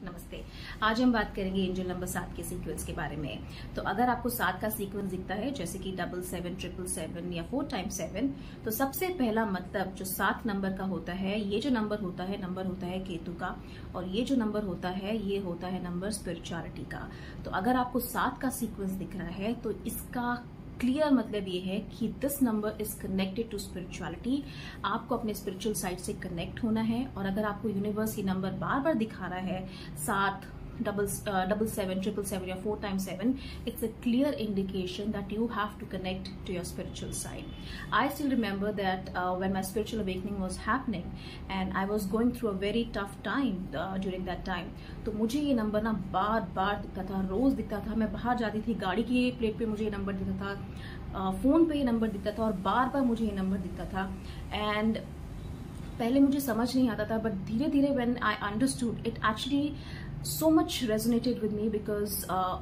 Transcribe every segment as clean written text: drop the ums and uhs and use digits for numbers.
नमस्ते। आज हम बात करेंगे एंजल नंबर 7 के सीक्वेंस के बारे में। तो अगर आपको 7 का सीक्वेंस दिखता है जैसे कि 77 777 या 4 times 7, तो सबसे पहला मतलब जो 7 नंबर का होता है, ये जो नंबर होता है केतु का, और ये जो नंबर होता है ये होता है नंबर स्पिरिचुअलिटी का। तो अगर आपको 7 का सीक्वेंस दिख रहा है तो इसका क्लियर मतलब ये है कि this number is connected to spirituality. आपको अपने स्पिरिचुअल साइड से कनेक्ट होना है। और अगर आपको यूनिवर्स ये नंबर बार बार दिखा रहा है 7 7 7 या 4 times 7, it's a clear indication that you have to connect to your spiritual side. I still remember that when my spiritual awakening was happening and I was going through a very tough time during that time. तो मुझे ये number ना बार बार दिखता था, रोज दिखता था। मैं बाहर जाती थी, गाड़ी की प्लेट पे मुझे ये नंबर दिखता था, फोन पे ये नंबर दिखता था, और बार बार मुझे ये नंबर दिखता था। एंड पहले मुझे समझ नहीं आता था, बट धीरे धीरे when I understood, it actually so much resonated with me because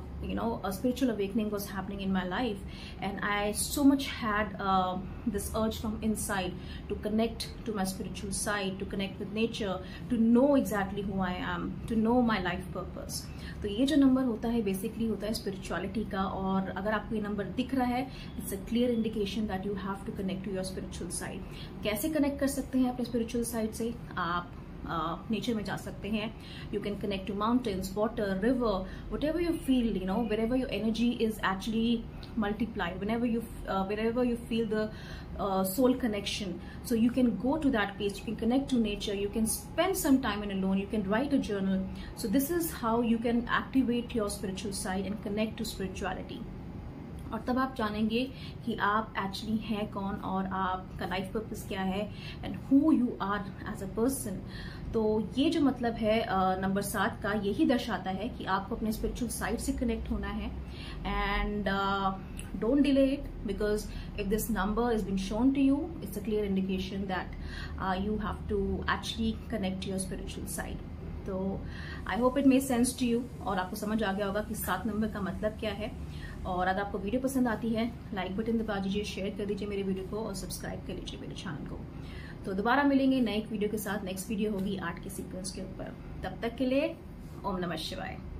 a spiritual awakening was happening in my life, and I so much had this urge from inside to connect to my spiritual side, to connect with nature, to know exactly who I am, to know my life purpose. तो ये जो number होता है basically होता है spirituality का। और अगर आपको ये नंबर दिख रहा है, it's a clear indication that you have to connect to your spiritual side. कैसे कनेक्ट कर सकते हैं अपने स्पिरिचुअल साइड से? आप नेचर में जा सकते हैं। You can connect to mountains, water, river, whatever you feel, wherever your energy is actually multiplied, wherever you feel the soul connection. So you can go to that place, you can connect to nature, you can spend some time alone, you can write a journal. So this is how you can activate your spiritual side and connect to spirituality. और तब आप जानेंगे कि आप actually हैं कौन और आपका लाइफ पर्पस क्या है, and who you are as a person. तो ये जो मतलब है नंबर 7 का, यही दर्शाता है कि आपको अपने स्पिरिचुअल साइड से कनेक्ट होना है। And don't delay it, because if this number is been shown to you, it's a clear indication that you have to actually connect your spiritual side. तो I hope it make sense to you, और आपको समझ आ गया होगा कि 7 number का मतलब क्या है। और अगर आपको वीडियो पसंद आती है, लाइक बटन दबा दीजिए, शेयर कर दीजिए मेरे वीडियो को, और सब्सक्राइब कर लीजिए मेरे चैनल को। तो दोबारा मिलेंगे नए वीडियो के साथ। नेक्स्ट वीडियो होगी 8 के सीक्वेंस के ऊपर। तब तक के लिए ओम नमः शिवाय।